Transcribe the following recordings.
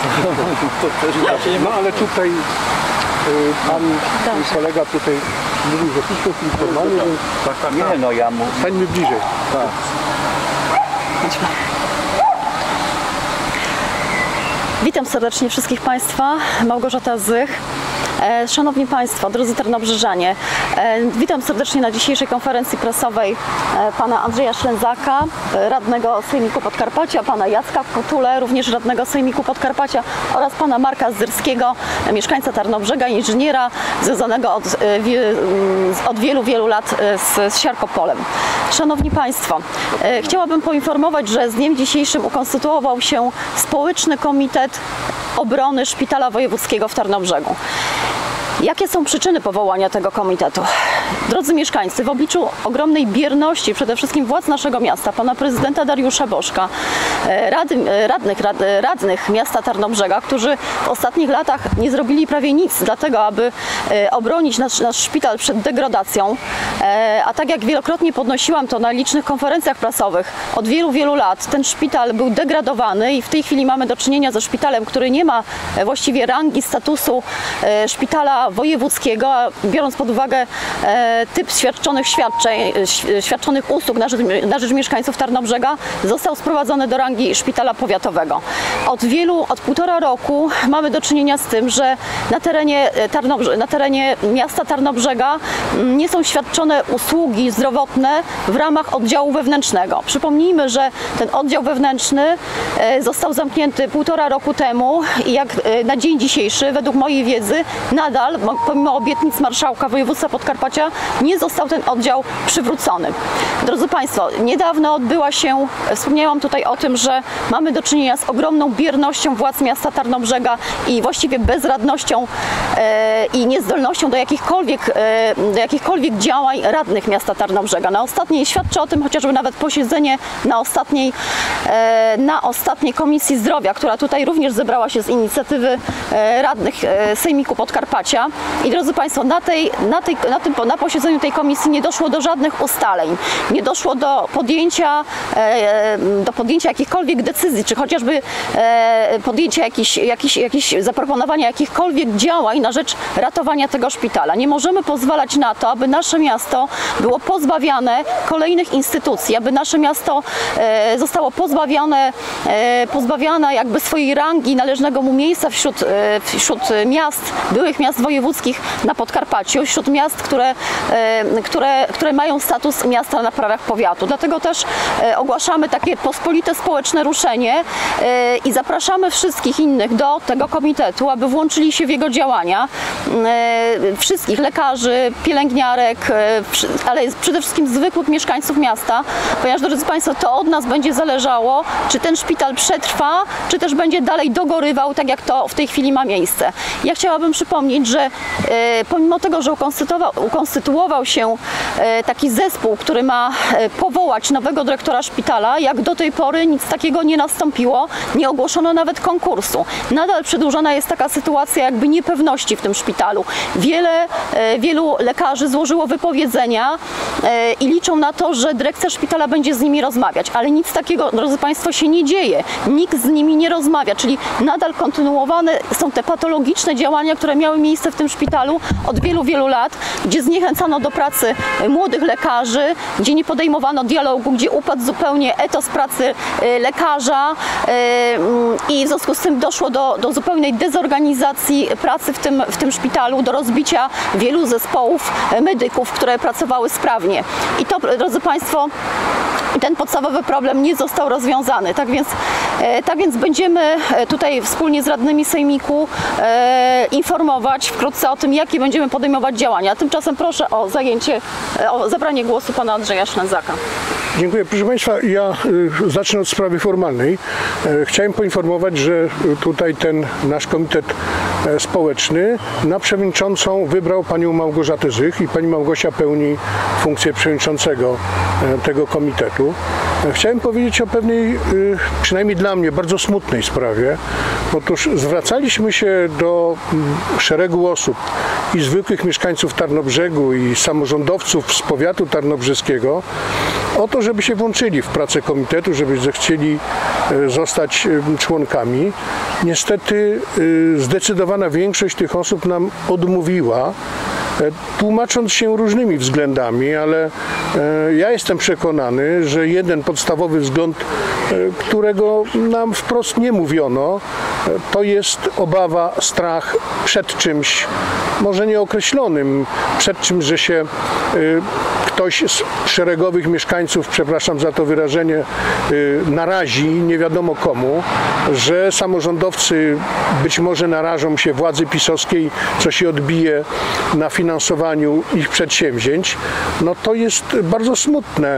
No ale tutaj pan kolega tutaj mówił, że wszystko jest informalnie, więc... Nie, no ja mówię. Stańmy bliżej. Tak. Witam serdecznie wszystkich Państwa, Małgorzata Zych. Szanowni Państwo, drodzy Tarnobrzeżanie, witam serdecznie na dzisiejszej konferencji prasowej pana Andrzeja Ślęzaka, radnego Sejmiku Podkarpacia, pana Jacka Kotulę, również radnego Sejmiku Podkarpacia oraz pana Marka Zyrskiego, mieszkańca Tarnobrzega, inżyniera związanego od wielu lat z siarkopolem. Szanowni Państwo, chciałabym poinformować, że z dniem dzisiejszym ukonstytuował się Społeczny Komitet Obrony Szpitala Wojewódzkiego w Tarnobrzegu. Jakie są przyczyny powołania tego komitetu? Drodzy mieszkańcy, w obliczu ogromnej bierności przede wszystkim władz naszego miasta, pana prezydenta Dariusza Bożka, radnych miasta Tarnobrzega, którzy w ostatnich latach nie zrobili prawie nic dla tego, aby obronić nasz szpital przed degradacją, a tak jak wielokrotnie podnosiłam to na licznych konferencjach prasowych, od wielu lat ten szpital był degradowany i w tej chwili mamy do czynienia ze szpitalem, który nie ma właściwie rangi, statusu szpitala wojewódzkiego, a biorąc pod uwagę typ świadczonych usług na rzecz mieszkańców Tarnobrzega, został sprowadzony do rangi szpitala powiatowego. Od półtora roku mamy do czynienia z tym, że na terenie miasta Tarnobrzega nie są świadczone usługi zdrowotne w ramach oddziału wewnętrznego. Przypomnijmy, że ten oddział wewnętrzny został zamknięty półtora roku temu i jak na dzień dzisiejszy, według mojej wiedzy, nadal, pomimo obietnic marszałka województwa Podkarpacia, nie został ten oddział przywrócony. Drodzy Państwo, niedawno wspomniałam tutaj o tym, że mamy do czynienia z ogromną biernością władz miasta Tarnobrzega i właściwie bezradnością i niezdolnością do jakichkolwiek działań radnych miasta Tarnobrzega. Świadczy o tym chociażby nawet posiedzenie na ostatniej Komisji Zdrowia, która tutaj również zebrała się z inicjatywy radnych Sejmiku Podkarpacia. I drodzy Państwo, na posiedzeniu tej komisji nie doszło do żadnych ustaleń, nie doszło do podjęcia jakichkolwiek decyzji, czy chociażby podjęcia zaproponowania jakichkolwiek działań na rzecz ratowania tego szpitala. Nie możemy pozwalać na to, aby nasze miasto było pozbawiane kolejnych instytucji, aby nasze miasto zostało pozbawione jakby swojej rangi, należnego mu miejsca wśród byłych miast wojewódzkich na Podkarpaciu, wśród miast, które mają status miasta na prawach powiatu. Dlatego też ogłaszamy takie pospolite społeczne ruszenie i zapraszamy wszystkich innych do tego komitetu, aby włączyli się w jego działania. Wszystkich lekarzy, pielęgniarek, ale przede wszystkim zwykłych mieszkańców miasta, ponieważ, drodzy Państwo, to od nas będzie zależało, czy ten szpital przetrwa, czy też będzie dalej dogorywał, tak jak to w tej chwili ma miejsce. Ja chciałabym przypomnieć, że pomimo tego, że ukonstytuował się taki zespół, który ma powołać nowego dyrektora szpitala, jak do tej pory nic takiego nie nastąpiło, nie ogłoszono nawet konkursu. Nadal przedłużona jest taka sytuacja jakby niepewności w tym szpitalu. Wielu lekarzy złożyło wypowiedzenia i liczą na to, że dyrekcja szpitala będzie z nimi rozmawiać, ale nic takiego, drodzy Państwo, się nie dzieje. Nikt z nimi nie rozmawia, czyli nadal kontynuowane są te patologiczne działania, które miały miejsce w tym szpitalu od wielu lat, gdzie zniechęcano do pracy młodych lekarzy, gdzie nie podejmowano dialogu, gdzie upadł zupełnie etos pracy lekarza i w związku z tym doszło do zupełnej dezorganizacji pracy w tym szpitalu, do rozbicia wielu zespołów medyków, które pracowały sprawnie. I to, drodzy Państwo, ten podstawowy problem nie został rozwiązany. Tak więc będziemy tutaj wspólnie z radnymi Sejmiku informować wkrótce o tym, jakie będziemy podejmować działania. Tymczasem proszę o zabranie głosu pana Andrzeja Ślęzaka. Dziękuję. Proszę Państwa, ja zacznę od sprawy formalnej. Chciałem poinformować, że tutaj ten nasz komitet społeczny na przewodniczącą wybrał panią Małgorzatę Zych i pani Małgosia pełni funkcję przewodniczącego tego komitetu. chciałem powiedzieć o pewnej, przynajmniej dla mnie, bardzo smutnej sprawie. Otóż zwracaliśmy się do szeregu osób, i zwykłych mieszkańców Tarnobrzegu, i samorządowców z powiatu tarnobrzeskiego, o to, żeby się włączyli w pracę komitetu, żeby zechcieli zostać członkami. Niestety zdecydowana większość tych osób nam odmówiła, tłumacząc się różnymi względami, ale ja jestem przekonany, że jeden podstawowy wzgląd, którego nam wprost nie mówiono, to jest obawa, strach przed czymś, może nieokreślonym, przed czym, że się ktoś z szeregowych mieszkańców, przepraszam za to wyrażenie, narazi nie wiadomo komu, że samorządowcy być może narażą się władzy pisowskiej, co się odbije na finansowaniu ich przedsięwzięć. No to jest bardzo smutne.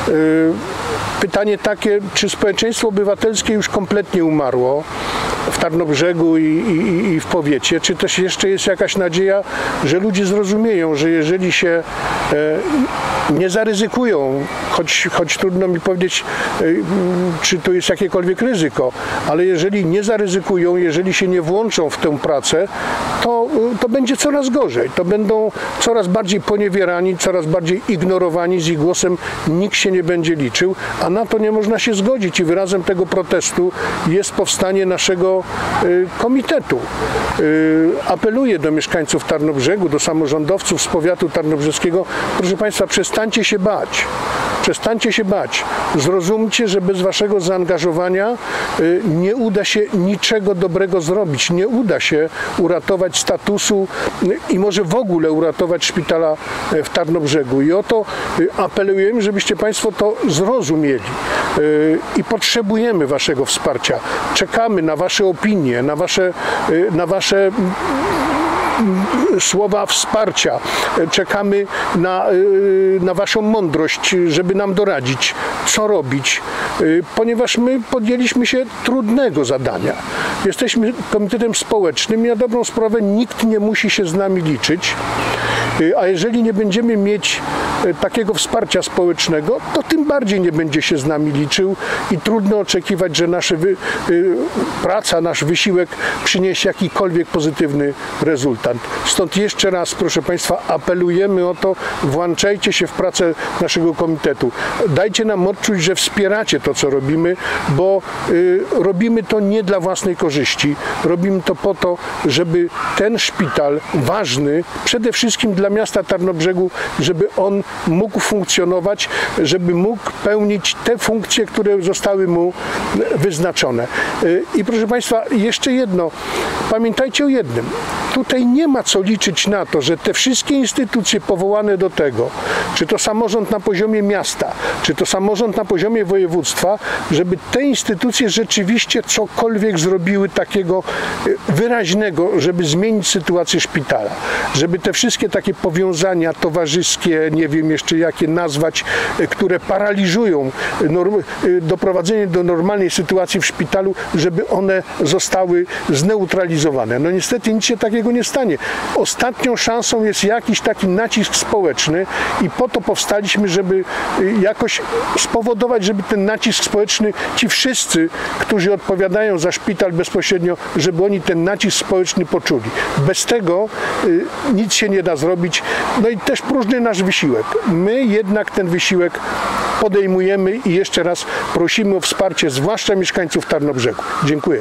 Pytanie takie, czy społeczeństwo obywatelskie już kompletnie umarło w Tarnobrzegu i w powiecie, czy też jeszcze jest jakaś nadzieja, że ludzie zrozumieją, że jeżeli się nie zaryzykują, choć trudno mi powiedzieć, czy to jest jakiekolwiek ryzyko, ale jeżeli nie zaryzykują, jeżeli się nie włączą w tę pracę, to będzie coraz gorzej. To będą coraz bardziej poniewierani, coraz bardziej ignorowani, z ich głosem nikt się nie będzie liczył, a na to nie można się zgodzić i wyrazem tego protestu jest powstanie naszego komitetu. Apeluję do mieszkańców Tarnobrzegu, do samorządowców z powiatu tarnobrzeskiego, proszę Państwa, przestańcie się bać. Przestańcie się bać. Zrozumcie, że bez waszego zaangażowania nie uda się niczego dobrego zrobić. Nie uda się uratować statusu i może w ogóle uratować szpitala w Tarnobrzegu. I o to apelujemy, żebyście Państwo to zrozumieli. I potrzebujemy waszego wsparcia. Czekamy na wasze opinie, na wasze słowa wsparcia. Czekamy na waszą mądrość, żeby nam doradzić, co robić, ponieważ my podjęliśmy się trudnego zadania. Jesteśmy komitetem społecznym i na dobrą sprawę nikt nie musi się z nami liczyć, a jeżeli nie będziemy mieć takiego wsparcia społecznego, to tym bardziej nie będzie się z nami liczył i trudno oczekiwać, że nasza praca, nasz wysiłek przyniesie jakikolwiek pozytywny rezultat. Stąd jeszcze raz, proszę Państwa, apelujemy o to, włączajcie się w pracę naszego komitetu. Dajcie nam odczuć, że wspieracie to, co robimy, bo robimy to nie dla własnej korzyści. Robimy to po to, żeby ten szpital ważny, przede wszystkim dla miasta Tarnobrzegu, żeby on mógł funkcjonować, żeby mógł pełnić te funkcje, które zostały mu wyznaczone. I proszę Państwa, jeszcze jedno. Pamiętajcie o jednym. Tutaj nie ma co liczyć na to, że te wszystkie instytucje powołane do tego, czy to samorząd na poziomie miasta, czy to samorząd na poziomie województwa, żeby te instytucje rzeczywiście cokolwiek zrobiły takiego wyraźnego, żeby zmienić sytuację szpitala. Żeby te wszystkie takie powiązania towarzyskie, nie wiem jeszcze jakie nazwać, które paraliżują doprowadzenie do normalnej sytuacji w szpitalu, żeby one zostały zneutralizowane. No niestety nic się takiego nie stanie. Ostatnią szansą jest jakiś taki nacisk społeczny i po to powstaliśmy, żeby jakoś spowodować, żeby ten nacisk społeczny, ci wszyscy, którzy odpowiadają za szpital bezpośrednio, żeby oni ten nacisk społeczny poczuli. Bez tego nic się nie da zrobić. No i też próżny nasz wysiłek. My jednak ten wysiłek podejmujemy i jeszcze raz prosimy o wsparcie, zwłaszcza mieszkańców Tarnobrzegu. Dziękuję.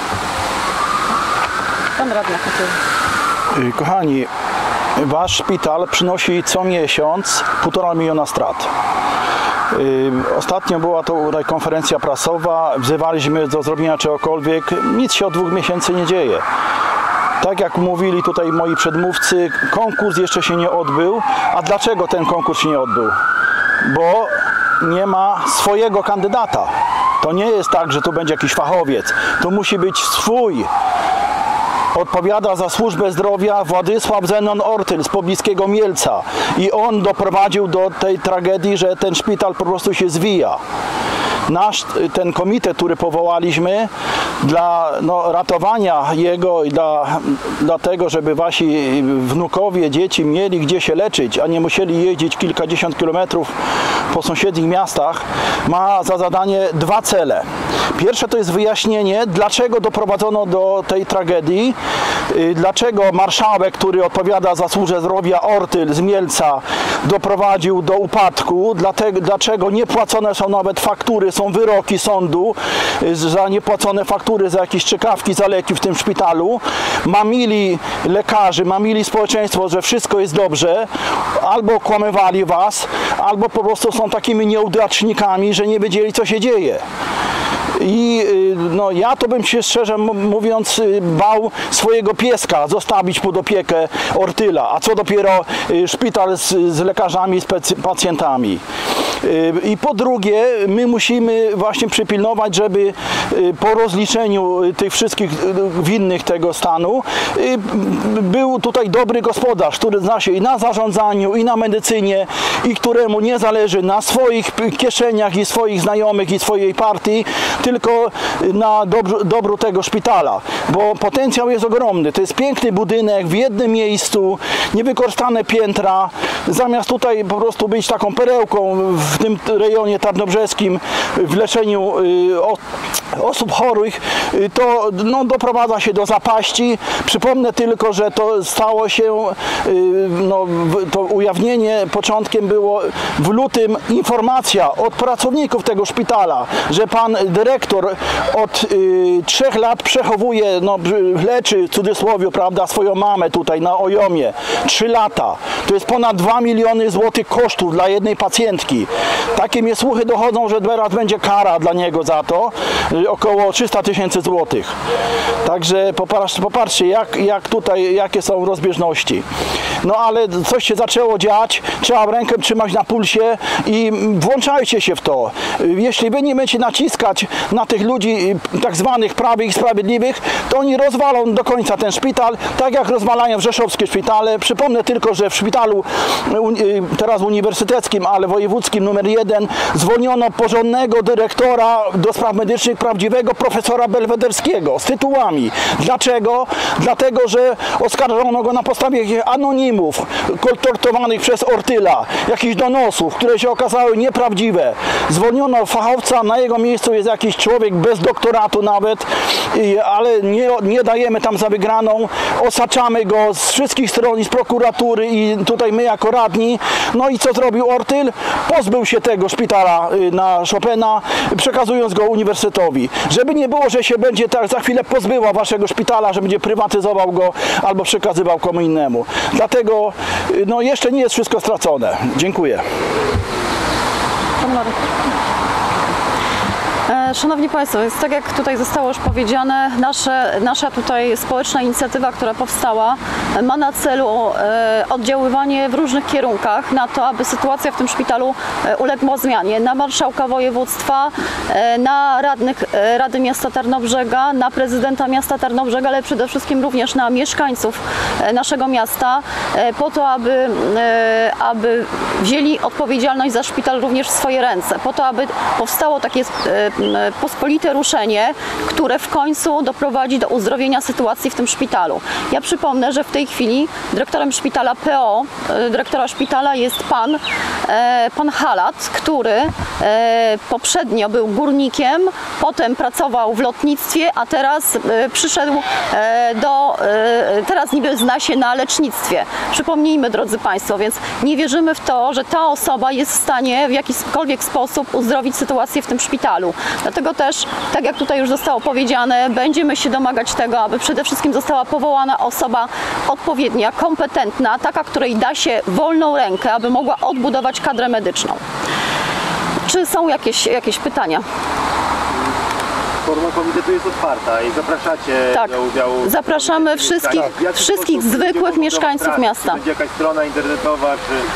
Pan radny. Kochani, wasz szpital przynosi co miesiąc 1,5 miliona strat. Ostatnio była to konferencja prasowa, wzywaliśmy do zrobienia czegokolwiek, nic się od 2 miesięcy nie dzieje. Tak jak mówili tutaj moi przedmówcy, konkurs jeszcze się nie odbył. A dlaczego ten konkurs się nie odbył? Bo nie ma swojego kandydata. To nie jest tak, że tu będzie jakiś fachowiec. To musi być swój. Odpowiada za służbę zdrowia Władysław Zenon Ortyl z pobliskiego Mielca i on doprowadził do tej tragedii, że ten szpital po prostu się zwija. ten komitet, który powołaliśmy dla ratowania jego i dla tego, żeby wasi wnukowie, dzieci mieli gdzie się leczyć, a nie musieli jeździć kilkadziesiąt kilometrów po sąsiednich miastach, ma za zadanie dwa cele. Pierwsze to jest wyjaśnienie, dlaczego doprowadzono do tej tragedii, dlaczego marszałek, który odpowiada za służbę zdrowia, Ortyl z Mielca, doprowadził do upadku, dlaczego niepłacone są nawet faktury, są wyroki sądu za niepłacone faktury, za jakieś czekawki, za leki w tym szpitalu. Mamili lekarzy, mamili społeczeństwo, że wszystko jest dobrze, albo okłamywali was, albo po prostu są takimi nieudacznikami, że nie wiedzieli, co się dzieje. I ja to bym się szczerze mówiąc swojego pieska zostawić pod opiekę Ortyla, a co dopiero szpital z lekarzami, z pacjentami. I po drugie, my musimy właśnie przypilnować, żeby po rozliczeniu tych wszystkich winnych tego stanu był tutaj dobry gospodarz, który zna się i na zarządzaniu, i na medycynie, i któremu nie zależy na swoich kieszeniach i swoich znajomych i swojej partii, tylko na dobru tego szpitala, bo potencjał jest ogromny. To jest piękny budynek w jednym miejscu, niewykorzystane piętra, zamiast tutaj po prostu być taką perełką w tym rejonie tarnobrzeskim w leczeniu osób chorych, to doprowadza się do zapaści. Przypomnę tylko, że to stało się, to ujawnienie początkiem było w lutym, informacja od pracowników tego szpitala, że pan dyrektor od 3 lat przechowuje, leczy w cudzysłowie, prawda, swoją mamę tutaj na Ojomie. 3 lata. To jest ponad 2 miliony złotych kosztów dla jednej pacjentki. Takie mnie słuchy dochodzą, że teraz będzie kara dla niego za to, około 300 000 złotych. Także popatrzcie, jak tutaj, jakie są rozbieżności. Ale coś się zaczęło dziać, trzeba rękę trzymać na pulsie i włączajcie się w to. Jeśli wy nie będziecie naciskać na tych ludzi tak zwanych prawych i sprawiedliwych, to oni rozwalą do końca ten szpital, tak jak rozwalają rzeszowskie szpitale. Przypomnę tylko, że w szpitalu teraz uniwersyteckim, ale wojewódzkim numer 1 zwolniono porządnego dyrektora do spraw medycznych, prawdziwego profesora Belwederskiego z tytułami. Dlaczego? Dlatego, że oskarżono go na podstawie anonimów kolportowanych przez Ortyla, jakichś donosów, które się okazały nieprawdziwe. Zwolniono fachowca, na jego miejscu jest jakiś człowiek bez doktoratu nawet, ale nie dajemy tam za wygraną, osaczamy go z wszystkich stron, z prokuratury i tutaj my jako radni. I co zrobił Ortyl? Pozbył się tego szpitala na Chopina, przekazując go uniwersytetowi. Żeby nie było, że się będzie tak za chwilę pozbyła waszego szpitala, że będzie prywatyzował go albo przekazywał komu innemu. Dlatego jeszcze nie jest wszystko stracone. Dziękuję. Szanowni Państwo, więc tak jak tutaj zostało już powiedziane, nasza tutaj społeczna inicjatywa, która powstała, ma na celu oddziaływanie w różnych kierunkach na to, aby sytuacja w tym szpitalu uległa zmianie. Na marszałka województwa, na radnych Rady Miasta Tarnobrzega, na prezydenta miasta Tarnobrzega, ale przede wszystkim również na mieszkańców naszego miasta, po to, aby wzięli odpowiedzialność za szpital również w swoje ręce, po to, aby powstało takie pospolite ruszenie, które w końcu doprowadzi do uzdrowienia sytuacji w tym szpitalu. Ja przypomnę, że w tej chwili dyrektorem szpitala PO, dyrektora szpitala jest pan Halat, który poprzednio był górnikiem, potem pracował w lotnictwie, a teraz przyszedł teraz niby zna się na lecznictwie. Przypomnijmy, drodzy Państwo, więc nie wierzymy w to, że ta osoba jest w stanie w jakikolwiek sposób uzdrowić sytuację w tym szpitalu. Dlatego też, tak jak tutaj już zostało powiedziane, będziemy się domagać tego, aby przede wszystkim została powołana osoba odpowiednia, kompetentna, taka, której da się wolną rękę, aby mogła odbudować kadrę medyczną. Czy są jakieś pytania? Forma komitetu jest otwarta i zapraszacie Tak. do udziału. Zapraszamy wszystkich, Tak. W jaki wszystkich sposób ludzie zwykłych mogą mieszkańców trafić? miasta. Czy będzie jakaś strona internetowa,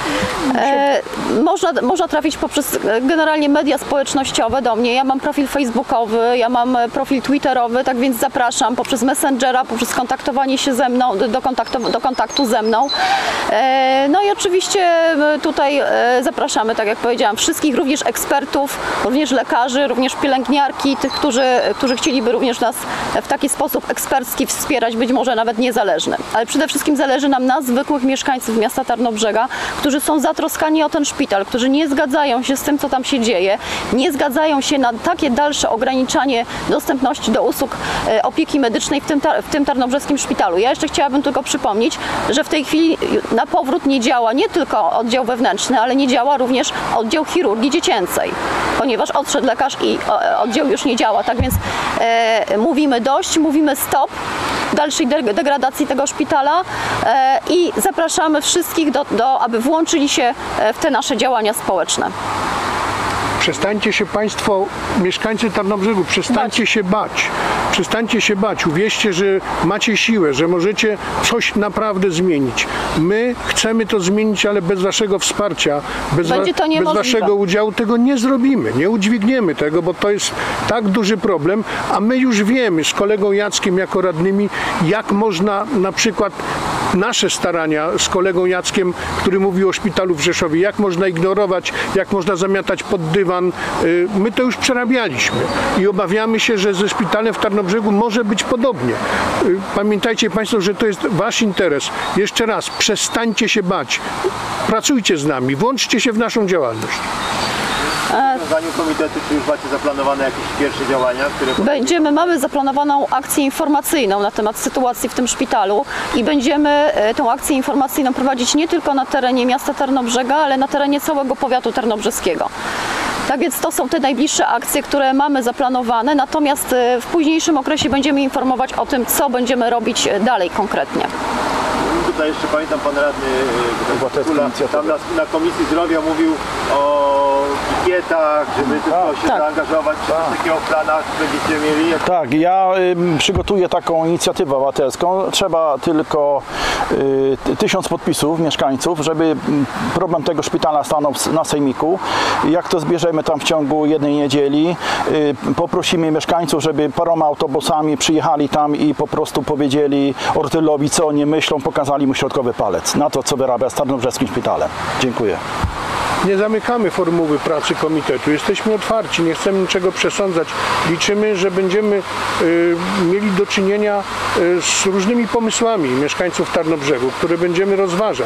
czy... Można trafić poprzez generalnie media społecznościowe do mnie. Ja mam profil facebookowy, ja mam profil twitterowy, tak więc zapraszam poprzez Messengera, poprzez kontaktowanie się ze mną, do kontaktu ze mną. No i oczywiście tutaj zapraszamy, tak jak powiedziałam, wszystkich, również ekspertów, również lekarzy, również pielęgniarki, tych, którzy chcieliby również nas w taki sposób ekspercki wspierać, być może nawet niezależny. Ale przede wszystkim zależy nam na zwykłych mieszkańców miasta Tarnobrzega, którzy są zatroskani o ten szpital, którzy nie zgadzają się z tym, co tam się dzieje, nie zgadzają się na takie dalsze ograniczanie dostępności do usług opieki medycznej w tym tarnobrzeskim szpitalu. Ja jeszcze chciałabym tylko przypomnieć, że w tej chwili na powrót nie działa nie tylko oddział wewnętrzny, ale nie działa również oddział chirurgii dziecięcej, ponieważ odszedł lekarz i oddział już nie działa. Tak więc mówimy dość, mówimy stop dalszej degradacji tego szpitala i zapraszamy wszystkich aby włączyli się w te nasze działania społeczne. Przestańcie się Państwo, mieszkańcy Tarnobrzegu, przestańcie się bać. Przestańcie się bać. Uwierzcie, że macie siłę, że możecie coś naprawdę zmienić. My chcemy to zmienić, ale bez Waszego wsparcia, bez Waszego udziału tego nie zrobimy. Nie udźwigniemy tego, bo to jest tak duży problem, a my już wiemy z kolegą Jackiem jako radnymi, jak można na przykład nasze starania z kolegą Jackiem, który mówił o szpitalu w Rzeszowie, jak można ignorować, jak można zamiatać pod dywan. My to już przerabialiśmy i obawiamy się, że ze szpitalem w Tarnobrzegu może być podobnie. Pamiętajcie Państwo, że to jest Wasz interes. Jeszcze raz, przestańcie się bać. Pracujcie z nami, włączcie się w naszą działalność. W związaniu komitetu, czy już macie zaplanowane jakieś pierwsze działania, które... Mamy zaplanowaną akcję informacyjną na temat sytuacji w tym szpitalu i będziemy tą akcję informacyjną prowadzić nie tylko na terenie miasta Tarnobrzega, ale na terenie całego powiatu tarnobrzeskiego. Tak więc to są te najbliższe akcje, które mamy zaplanowane, natomiast w późniejszym okresie będziemy informować o tym, co będziemy robić dalej konkretnie. Tutaj jeszcze pamiętam, pan radny Kula, tam na Komisji Zdrowia mówił o pikietach, żeby tylko się zaangażować. Czy coś takiego w planach będziecie mieli? Tak, ja przygotuję taką inicjatywę obywatelską. Trzeba tylko 1000 podpisów mieszkańców, żeby problem tego szpitala stanął na sejmiku. Jak to zbierzemy tam w ciągu jednej niedzieli, poprosimy mieszkańców, żeby paroma autobusami przyjechali tam i po prostu powiedzieli Ortylowi, co oni myślą, pokazali mu środkowy palec na to, co wyrabia z Tarnobrzeskim Szpitalem. Dziękuję. Nie zamykamy formuły pracy komitetu. Jesteśmy otwarci, nie chcemy niczego przesądzać. Liczymy, że będziemy mieli do czynienia z różnymi pomysłami mieszkańców Tarnobrzegu, które będziemy rozważać.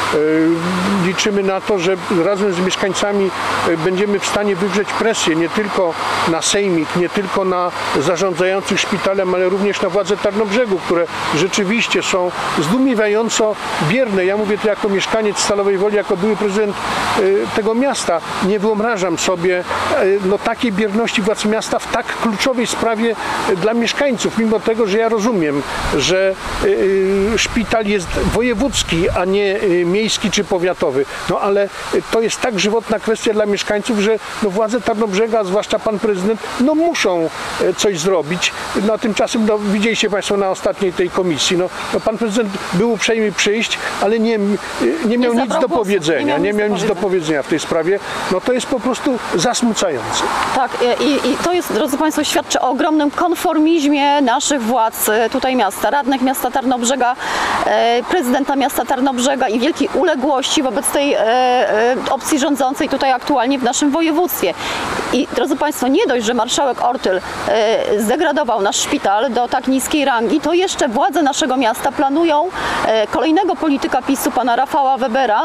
Liczymy na to, że razem z mieszkańcami będziemy w stanie wywrzeć presję nie tylko na sejmik, nie tylko na zarządzających szpitalem, ale również na władze Tarnobrzegu, które rzeczywiście są zdumiewająco bierne. Ja mówię to jako mieszkaniec Stalowej Woli, jako były prezydent tego miasta. Nie wyobrażam sobie takiej bierności władz miasta w tak kluczowej sprawie dla mieszkańców, mimo tego, że ja rozumiem, że szpital jest wojewódzki, a nie miejski czy powiatowy. No ale to jest tak żywotna kwestia dla mieszkańców, że władze Tarnobrzega, zwłaszcza pan prezydent, muszą coś zrobić. Tymczasem widzieliście Państwo na ostatniej tej komisji. Pan prezydent był uprzejmy przyjść, ale nie miał nic do powiedzenia. Nie miał nic do powiedzenia w tej sprawie. To jest po prostu zasmucające. Tak, i to jest, drodzy Państwo, świadczy o ogromnym konformizmie naszych władz tutaj miasta, radnych miasta Tarnobrzega, prezydenta miasta Tarnobrzega i wielkiej uległości wobec tej opcji rządzącej tutaj aktualnie w naszym województwie. I drodzy Państwo, nie dość, że marszałek Ortyl zdegradował nasz szpital do tak niskiej rangi, to jeszcze władze naszego miasta planują kolejnego polityka PiS-u, pana Rafała Webera,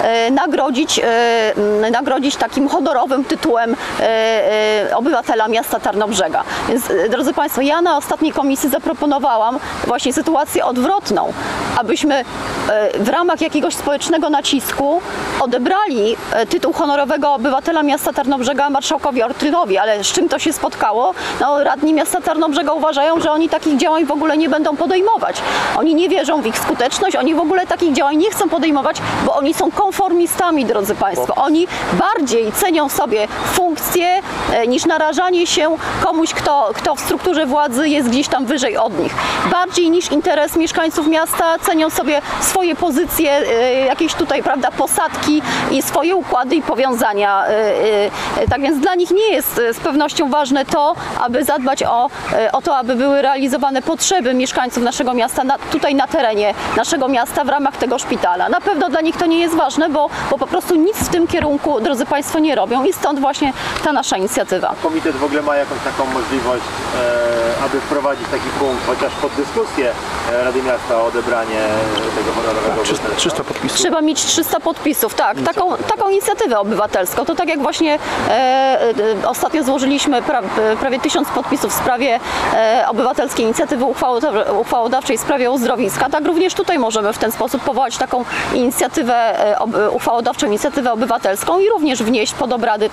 nagrodzić takim honorowym tytułem obywatela miasta Tarnobrzega. Więc, drodzy Państwo, ja na ostatniej komisji zaproponowałam właśnie sytuację odwrotną. abyśmy w ramach jakiegoś społecznego nacisku odebrali tytuł honorowego obywatela miasta Tarnobrzega marszałkowi Ortylowi, ale z czym to się spotkało? No, radni miasta Tarnobrzega uważają, że oni takich działań w ogóle nie będą podejmować. Oni nie wierzą w ich skuteczność, oni w ogóle takich działań nie chcą podejmować, bo oni są konformistami, drodzy Państwo. Oni bardziej cenią sobie funkcje niż narażanie się komuś, kto w strukturze władzy jest gdzieś tam wyżej od nich. Bardziej niż interes mieszkańców miasta cenią sobie swoje pozycje, jakieś tutaj, prawda, posadki i swoje układy i powiązania. Tak więc dla nich nie jest z pewnością ważne to, aby zadbać o to, aby były realizowane potrzeby mieszkańców naszego miasta tutaj na terenie naszego miasta w ramach tego szpitala. Na pewno dla nich to nie jest ważne, bo po prostu nic w tym kierunku, drodzy Państwo, nie robią i stąd właśnie ta nasza inicjatywa. Komitet w ogóle ma jakąś taką możliwość, aby wprowadzić taki punkt, chociaż pod dyskusję Rady Miasta o odebranie tego honorowego obywatelstwa? 300 podpisów. Trzeba mieć 300 podpisów, tak, taką inicjatywę obywatelską. To tak jak właśnie ostatnio złożyliśmy prawie 1000 podpisów w sprawie obywatelskiej inicjatywy uchwałodawczej w sprawie uzdrowiska. Tak również tutaj możemy w ten sposób powołać taką inicjatywę uchwałodawczą, inicjatywę obywatelską i również wnieść pod obrady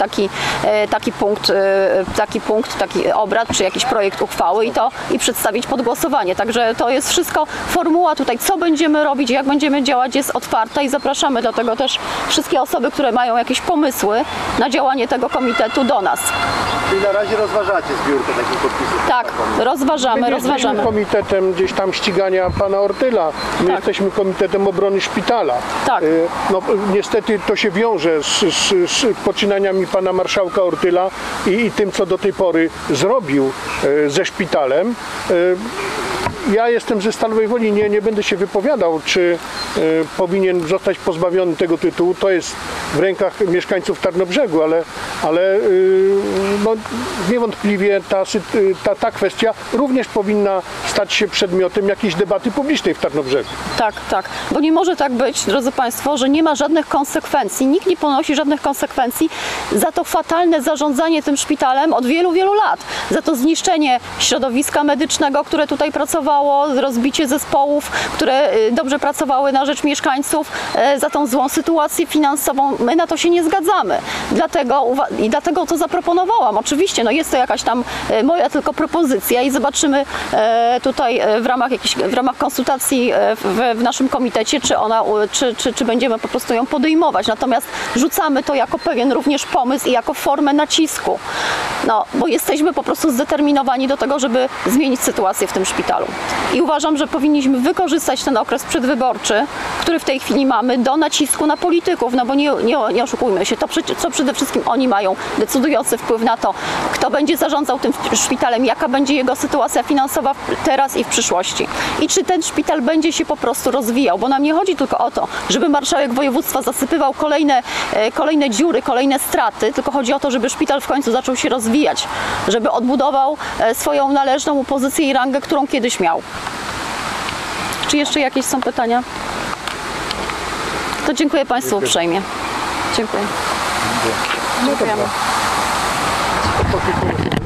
taki obrad czy jakiś projekt uchwały i przedstawić pod głosowanie. Także to jest wszystko, formuła tutaj, co będziemy robić, jak będziemy działać, jest otwarta i zapraszamy dlatego też wszystkie osoby, które mają jakieś pomysły na działanie tego komitetu do nas. Czyli na razie rozważacie zbiórkę takich podpisów? Tak, rozważamy. Jesteśmy komitetem gdzieś tam ścigania pana Ortyla. My Tak. jesteśmy komitetem obrony szpitala. Tak. No, niestety to się wiąże z poczynaniami pana marszałka Ortyla i tym, co do tej pory zrobił ze szpitalem. Ja jestem ze Stalowej Woli, nie będę się wypowiadał, czy powinien zostać pozbawiony tego tytułu. To jest w rękach mieszkańców Tarnobrzegu, ale no, niewątpliwie ta kwestia również powinna stać się przedmiotem jakiejś debaty publicznej w Tarnobrzegu. Tak, bo nie może tak być, drodzy Państwo, że nie ma żadnych konsekwencji, nikt nie ponosi żadnych konsekwencji za to fatalne zarządzanie tym szpitalem od wielu, wielu lat, za to zniszczenie środowiska medycznego, które tutaj pracowało, rozbicie zespołów, które dobrze pracowały na rzecz mieszkańców, za tą złą sytuację finansową. My na to się nie zgadzamy. Dlatego to zaproponowałam. Oczywiście, no jest to jakaś tam moja tylko propozycja i zobaczymy tutaj w ramach konsultacji w naszym komitecie, czy będziemy po prostu ją podejmować. Natomiast rzucamy to jako pewien również pomysł i jako formę nacisku. No, bo jesteśmy po prostu zdeterminowani do tego, żeby zmienić sytuację w tym szpitalu. I uważam, że powinniśmy wykorzystać ten okres przedwyborczy, który w tej chwili mamy, do nacisku na polityków, no bo nie oszukujmy się, co przede wszystkim oni mają decydujący wpływ na to, kto będzie zarządzał tym szpitalem, jaka będzie jego sytuacja finansowa teraz i w przyszłości. I czy ten szpital będzie się po prostu rozwijał, bo nam nie chodzi tylko o to, żeby marszałek województwa zasypywał kolejne dziury, kolejne straty, tylko chodzi o to, żeby szpital w końcu zaczął się rozwijać, żeby odbudował swoją należną mu pozycję i rangę, którą kiedyś miał. Czy jeszcze jakieś są pytania? To dziękuję Państwu uprzejmie. Dziękuję. Dziękujemy.